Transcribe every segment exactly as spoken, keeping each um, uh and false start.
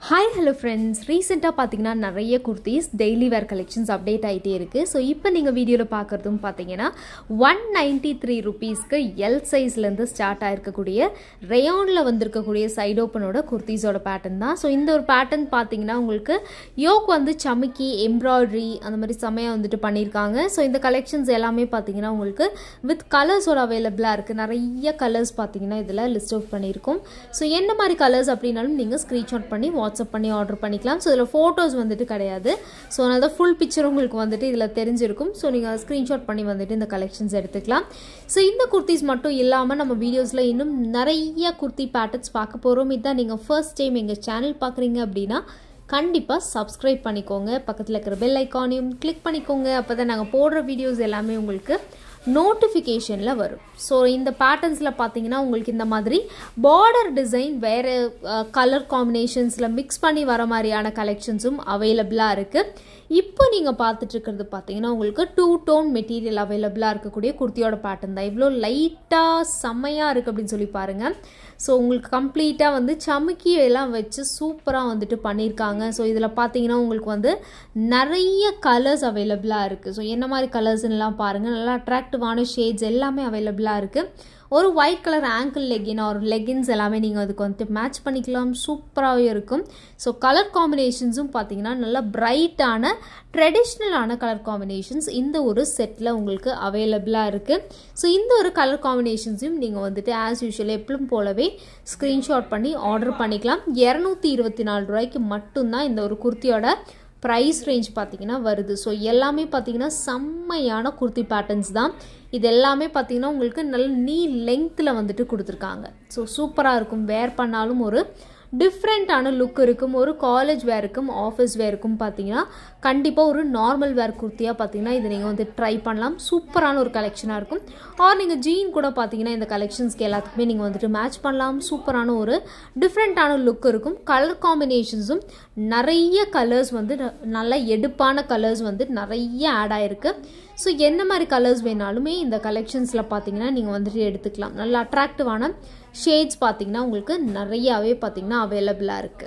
Hi hello friends, recently பாத்தீங்கன்னா நிறைய kurtis daily wear collections update ஆயிட்டே இருக்கு. So இப்போ நீங்க வீடியோல பார்க்கிறதும் பாத்தீங்கன்னா one ninety-three rupees க்கு L size ல இருந்து ஸ்டார்ட் ஆயிருக்க கூடிய rayon ல வந்திருக்க கூடிய side open ஓட kurtis ஓட pattern தான். So இந்த ஒரு pattern பாத்தீங்கன்னா உங்களுக்கு yoke வந்து சமிக்கி embroidery அந்த மாதிரி சமையா வந்துட்டு பண்ணிருக்காங்க. So இந்த collections எல்லாமே பாத்தீங்கன்னா உங்களுக்கு with colors ஓட available இருக்கு. நிறைய colors பாத்தீங்கன்னா இதல list out பண்ணிருக்கோம். So என்ன மாதிரி colors அப்படினாலும் நீங்க screenshot பண்ணி WhatsApp பண்ணி ஆர்டர் பண்ணிக்கலாம். சோ இதல போட்டோஸ் வந்துட்டு கிடையாது. சோ அதனால full picture உங்களுக்கு வந்துட்டு இதல தெரிஞ்சிருக்கும். சோ நீங்க ஸ்கிரீன்ஷாட் பண்ணி வந்துட்டு இந்த கலெக்ஷன்ஸ் எடுத்துக்கலாம். சோ இந்த kurtis மட்டும் இல்லாம நம்ம வீடியோஸ்ல இன்னும் நிறைய kurti patterns பார்க்க போறோம். இதான் நீங்க first time எங்க சேனல் பார்க்கறீங்க அப்படினா கண்டிப்பா subscribe பண்ணிக்கோங்க. பக்கத்துல இருக்கிற bell icon-ஐயும் click பண்ணிக்கோங்க. அப்பதான் நாங்க போடுற வீடியோஸ் எல்லாமே உங்களுக்கு notificationல வரும். சோ இந்த patternsல பாத்தீங்கன்னா உங்களுக்கு இந்த மாதிரி border design வேற color combinationsல mix பண்ணி வர மாதிரியான collectionsum available-ஆ இருக்கு. இப்போ நீங்க பார்த்துட்டு இருக்கிறது பாத்தீங்கன்னா உங்களுக்கு two tone material available-ஆ இருக்க கூடிய kurtiயோட pattern தான். இவ்ளோ லைட்டா செமையா இருக்கு அப்படினு சொல்லி பாருங்க. சோ உங்களுக்கு கம்ப்ளீட்டா வந்து சமிக்கி எல்லாம் வச்சு சூப்பரா வந்துட்டு பண்ணிருக்காங்க. சோ இதல பாத்தீங்கன்னா உங்களுக்கு வந்து நிறைய கலர்ஸ் அவேலபிளா இருக்கு. சோ என்ன மாதிரி கலர்ஸ் எல்லாம் பாருங்க. நல்லா அட்ராக்டிவான ஷேட்ஸ் எல்லாமே அவேலபிளா இருக்கு. ஒரு white color ankle legging or leggings எல்லாமே நீங்க அதுக்கு வந்து மேட்ச் பண்ணிக்கலாம். சூப்பராவே இருக்கும். சோ கலர் காம்பினேஷன்ஸும் பாத்தீங்கன்னா நல்ல பிரைட்டான ட்ரெடிஷனலான கலர் காம்பினேஷன்ஸ் இந்த ஒரு செட்ல உங்களுக்கு அவேலபிளா இருக்கு. சோ இந்த ஒரு கலர் காம்பினேஷன்ஸையும் நீங்க வந்துட்டு as usual எப்பவும் போலவே ஸ்கிரீன்ஷாட் பண்ணி ஆர்டர் பண்ணிக்கலாம். இருநூற்று இருபத்தி நான்கு ரூபாய்க்கு மட்டும் தான் இந்த ஒரு kurtiயோட price range பாத்தீங்கன்னா வருது. சோ எல்லாமே பாத்தீங்கன்னா செம்மையான kurti patterns தான். இது எல்லாமே பாத்தீங்கன்னா உங்களுக்கு நல்ல நீ லெங்த்ல வந்துட்டு கொடுத்திருக்காங்க. சோ சூப்பரா இருக்கும். வேர் பண்ணாலும் ஒரு டிஃபரண்டான லுக் இருக்கும். ஒரு காலேஜ் வேர்க்கும் ஆபீஸ் வேர்க்கும் பாத்தீங்கன்னா கண்டிப்பா ஒரு நார்மல் வேர் kurtiயா பாத்தீங்கன்னா இது நீங்க வந்து ட்ரை பண்ணலாம். சூப்பரான ஒரு கலெக்ஷனா இருக்கும். ஆர் நீங்க ஜீன் கூட பாத்தீங்கன்னா இந்த கலெக்ஷன்ஸ்க்கு எல்லாத்துக்குமே நீங்க வந்துட்டு மேட்ச் பண்ணலாம். சூப்பரான ஒரு டிஃபரண்டான லுக் இருக்கும். கலர் காம்பினேஷன்ஸும் நிறைய கலர்ஸ் வந்து நல்ல எடுப்பான கலர்ஸ் வந்து நிறைய ஆட் ஆயிருக்கு. சோ என்ன மாதிரி கலர்ஸ் வேணாலுமே இந்த கலெக்ஷன்ஸ்ல பாத்தீங்கன்னா நீங்க வந்துட்டு எடுத்துக்கலாம். நல்ல அட்ராக்டிவான ஷேட்ஸ் பாத்தீங்கன்னா உங்களுக்கு நிறையவே பாத்தீங்கன்னா அவேலபிளா இருக்கு.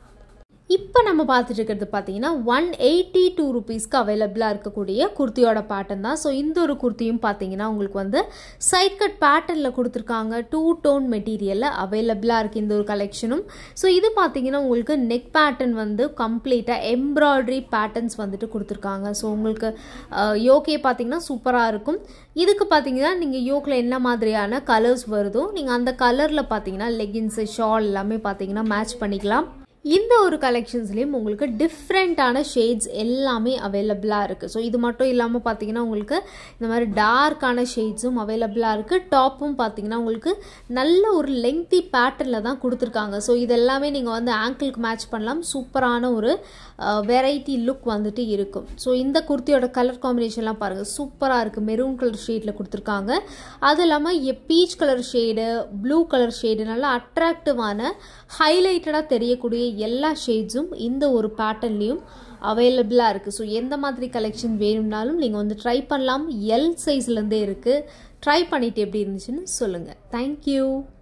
இப்போ நம்ம பார்த்துட்டு இருக்கிறது பாத்தீங்கன்னா one eighty-two rupees க்கு அவேலபிளா இருக்க கூடிய kurtiயோட pattern தான். சோ இந்த ஒரு kurtiயும் பாத்தீங்கன்னா உங்களுக்கு வந்து சைட் கட் பேட்டர்ன்ல கொடுத்திருக்காங்க. two tone மெட்டீரியல்ல அவேலபிளா இருக்கு இந்த ஒரு கலெக்ஷனும். சோ இது பாத்தீங்கன்னா உங்களுக்கு neck pattern வந்து கம்ப்ளீட்டா embroidery patterns வந்துட்டு கொடுத்திருக்காங்க. சோ உங்களுக்கு யோகே பாத்தீங்கன்னா சூப்பரா இருக்கும். இதுக்கு பாத்தீங்கன்னா நீங்க யோக்ல என்ன மாதிரியான கலர்ஸ் வருதோ நீங்க அந்த கலர்ல பாத்தீங்கன்னா லெகின்ஸ் ஷால் எல்லாமே பாத்தீங்கன்னா மேட்ச் பண்ணிக்கலாம். இந்த ஒரு கலெக்ஷன்ஸ்லயும் உங்களுக்கு டிஃபரண்டான ஷேட்ஸ் எல்லாமே அவேலபிளா இருக்கு. சோ இது மட்டும் இல்லாம பாத்தீங்கன்னா உங்களுக்கு இந்த மாதிரி டார்க்கான ஷேட்ஸும் அவேலபிளா இருக்கு. டாப்பும் பாத்தீங்கன்னா உங்களுக்கு நல்ல ஒரு லெங்தி பேட்டர்ன்ல தான் கொடுத்திருக்காங்க. சோ இது எல்லாமே நீங்க வந்து ஆங்கிளுக்கு மேட்ச் பண்ணலாம். சூப்பரான ஒரு வெரைட்டி லுக் வந்துட்டு இருக்கும். சோ இந்த kurtiயோட கலர் காம்பினேஷன்லாம் பாருங்க சூப்பரா இருக்கு. மெரூன் கலர் ஷேட்ல கொடுத்திருக்காங்க. அது இல்லாம peach colour shade, blue colour shade நல்ல அட்ராக்டிவான ஹைலைட்டடா தெரியக்கூடிய எல்லா ஷேட்ஸும் இந்த ஒரு பேட்டர்ன்லயும் அவேலபிளா இருக்கு. சோ எந்த மாதிரி கலெக்ஷன் வேணும்னாலும் நீங்க வந்து ட்ரை பண்ணலாம். L சைஸ்ல இருந்தே இருக்கு. ட்ரை பண்ணிட்டு எப்படி இருந்துச்சுன்னு சொல்லுங்க. Thank you.